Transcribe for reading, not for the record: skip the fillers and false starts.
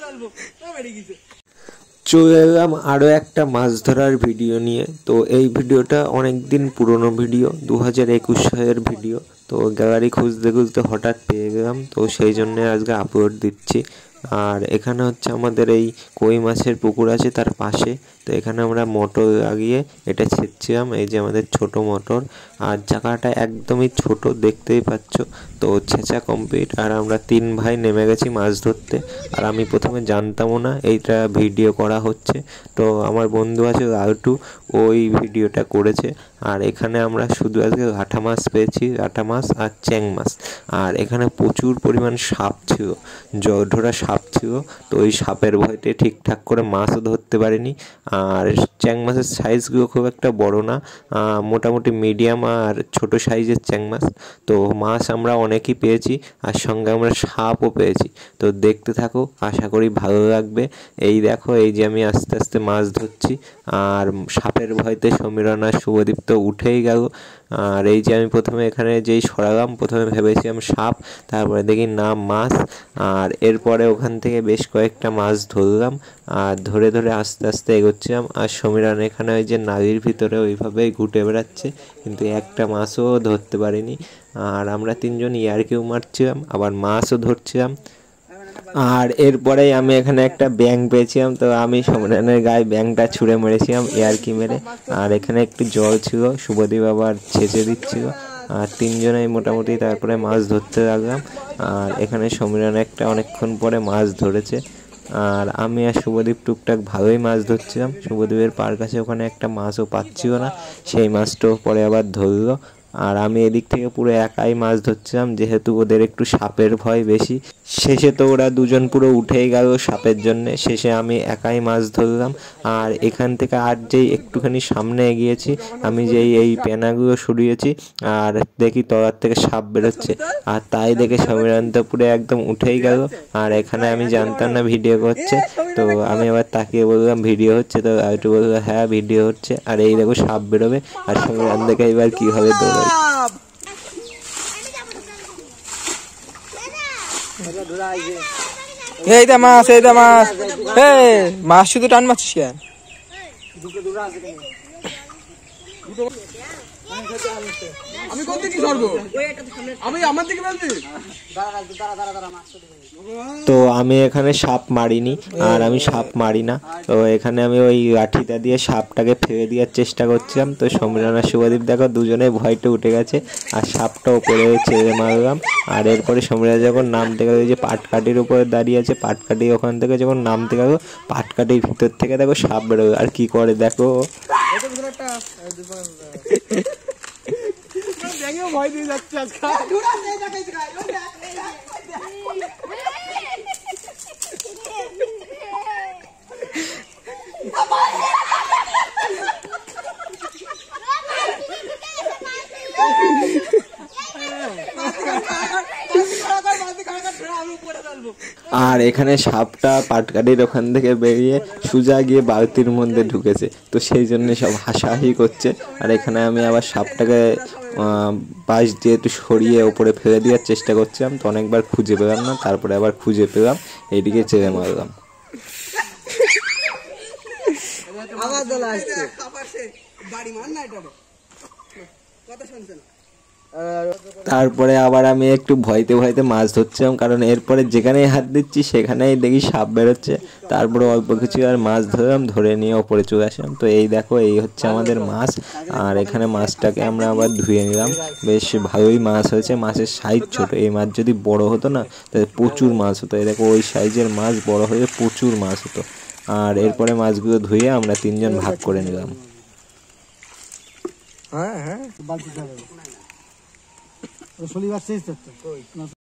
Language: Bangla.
চলে এলাম আরও একটা মাছ ধরার ভিডিও নিয়ে। তো এই ভিডিওটা অনেক দিন পুরনো ভিডিও, 2021 সালের ভিডিও। তো গ্যালারি খুঁজতে খুঁজতে হঠাৎ পেয়ে গেলাম, তো সেই জন্যে আজকে আপলোড দিচ্ছি। আর এখানে হচ্ছে আমাদের এই কই মাছের পুকুর আছে তার পাশে। তো এখানে আমরা মোটর লাগিয়ে এটা ছেঁচছিলাম, এই যে আমাদের ছোট মোটর। আর জায়গাটা একদমই ছোট, দেখতেই পাচ্ছ। তো ছেঁচা কমপ্লিট, আর আমরা 3 ভাই নেমে গেছি মাছ ধরতে। আর আমি প্রথমে জানতামও না এইটা ভিডিও করা হচ্ছে। তো আমার বন্ধু আছে লালটু, ওই ভিডিওটা করেছে। আর এখানে আমরা শুধু আজকে লাটা মাছ পেয়েছি, লাটা মাছ আর চ্যাং মাছ। আর এখানে প্রচুর পরিমাণ সাপ ছিল, জলঢোরা সাপ ছিল। তো ওই সাপের ভয়তে ঠিকঠাক করে মাছও ধরতে পারিনি। আর চ্যাং মাছের সাইজগুলো খুব একটা বড় না, মোটামুটি মিডিয়াম আর ছোট সাইজের চ্যাং মাছ। তো মাছ আমরা অনেকই পেয়েছি, আর সঙ্গে আমরা সাপও পেয়েছি। তো দেখতে থাকো, আশা করি ভালো লাগবে। এই দেখো, এই যে আমি আস্তে আস্তে মাছ ধরছি, আর সাপের ভয়তে সমীরণ আর শুভদীপ তো উঠেই গেল। আর এই যে আমি প্রথমে এখানে যেই সরালাম, প্রথমে ভেবেছিলাম সাপ, তারপরে দেখি না মাছ। আর এরপরে ওখান থেকে বেশ কয়েকটা মাছ ধরলাম, আর ধরে ধরে আস্তে আস্তে এগোচ্ছিলাম। আর সমীরণ এখানে ওই যে নালির ভিতরে ওইভাবেই ঘুটে বেড়াচ্ছে, কিন্তু একটা মাছও ধরতে পারিনি। আর আমরা 3 জন ইয়ার্কিও মারছিলাম, আবার মাছও ধরছিলাম। আর এরপরেই আমি এখানে একটা ব্যাঙ পেয়েছিলাম, তো আমি সমীরণের গায়ে ব্যাঙটা ছুঁড়ে মেরেছিলাম ইয়ার্কি মেরে। আর এখানে একটু জল ছিল, শুভদীপ আবার ছেঁচে দিচ্ছিল। আর 3 জনেই মোটামুটি তারপরে মাছ ধরতে লাগলাম। আর এখানে সমীরণ একটা অনেকক্ষণ পরে মাছ ধরেছে। আর আমি আর শুভদীপ টুকটাক ভালোই মাছ ধরছিলাম। শুভদীপের পার কাছে ওখানে একটা মাছও পাচ্ছিল না, সেই মাছটাও পরে আবার ধরলো। আর আমি এদিক থেকে পুরো একাই মাছ ধরছিলাম, যেহেতু ওদের একটু সাপের ভয় বেশি। শেষে তো ওরা দুজন পুরো উঠেই গেল সাপের জন্যে, শেষে আমি একাই মাছ ধরলাম। আর এখান থেকে আর যেই একটুখানি সামনে এগিয়েছি, আমি যেই এই পেনাগুলো সরিয়েছি, আর দেখি তলার থেকে সাপ বেরোচ্ছে। আর তাই দেখে সমীরণ তো পুরো একদম উঠেই গেল। আর এখানে আমি জানতাম না ভিডিও করছে, তো আমি আবার তাকিয়ে বললাম ভিডিও হচ্ছে, তো একটু বললো হ্যাঁ ভিডিও হচ্ছে। আর এই দেখো সাপ বেরোবে, আর সমীরণ দেখে এবার কীভাবে দৌড়াই। এইটা মাছ, এইটা মাছ, মাছ শুধু টান মারছিস কেন? আমি কোন দিকে ধরবো? আমি আমার দিকে বলবি? তো আমি এখানে সাপ মারিনি, আর আমি সাপ মারি না। তো এখানে আমি ওই লাঠিটা দিয়ে সাপটাকে ফেলে দেওয়ার চেষ্টা করছিলাম। তো সমীরণ আর শুভদীপ দেখো দুজনে ভয়টা উঠে গেছে, আর সাপটা উপরে ছেড়ে মারলাম। আর এরপরে সমীরণ যখন নামতে গেল, যে পাটকাঠির উপরে দাঁড়িয়ে আছে, পাটকাঠি ওখান থেকে যখন নামতে গেল, পাটকাঠির ভিতর থেকে দেখো সাপ বেরোবে। আর কি করে দেখো, ভয় দিয়ে যাচ্ছে আজকাল। আর এখানে সাপটা পাটকাঠির ওখান থেকে বেরিয়ে সোজা গিয়ে বালতির মধ্যে ঢুকেছে, তো সেই জন্য সব হাসাহাসি করছে। আর এখানে আমি আবার সাপটাকে বাঁশ দিয়ে একটু সরিয়ে ওপরে ফেলে দেওয়ার চেষ্টা করছিলাম, তো অনেকবার খুঁজে পেলাম না, তারপরে আবার খুঁজে পেলাম, এইদিকে চেড়ে মারলাম। তারপরে আবার আমি একটু ভয়তে ভয়তে মাছ ধরছিলাম, কারণ এরপরে যেখানেই হাত দিচ্ছি সেখানেই দেখি সাপ বেরোচ্ছে। তারপরে অল্প কিছু আর মাছ ধরলাম, ধরে নিয়ে ওপরে চলে আসলাম। তো এই দেখো, এই হচ্ছে আমাদের মাছ। আর এখানে মাছটাকে আমরা আবার ধুয়ে নিলাম, বেশ ভালোই মাছ হয়েছে। মাছের সাইজ ছোট, এই মাছ যদি বড় হতো না তাহলে প্রচুর মাছ হতো। এই দেখো, ওই সাইজের মাছ বড় হয়ে প্রচুর মাছ হতো। আর এরপরে মাছগুলো ধুয়ে আমরা 3 জন ভাগ করে নিলাম। হ্যাঁ হ্যাঁ, শনিবার শেষ